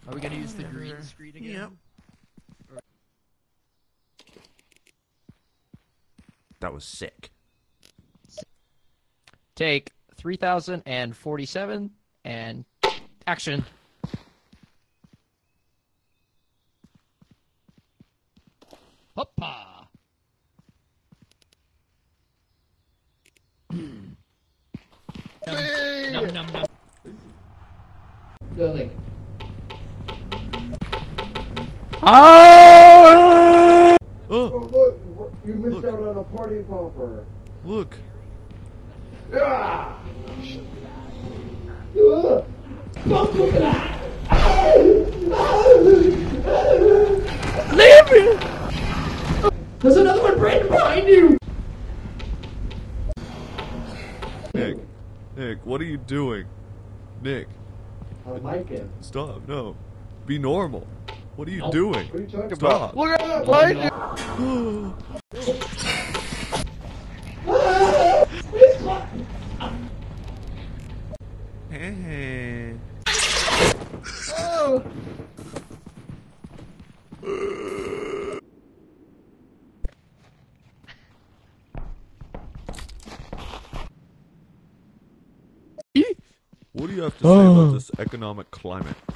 Are we gonna use the green screen again? Yep. That was sick. Take 3047 and action. Hoppa! Num num num. Go like. Oh! Oh, look! You missed out on a party popper. Look. Ah! Leave me! There's another one right behind you! Nick, what are you doing? Nick, I like it. stop, no. Be normal. What are you doing? What are you talking Stop. Look at that behind you! Hey. Oh. What do you have to say about this economic climate?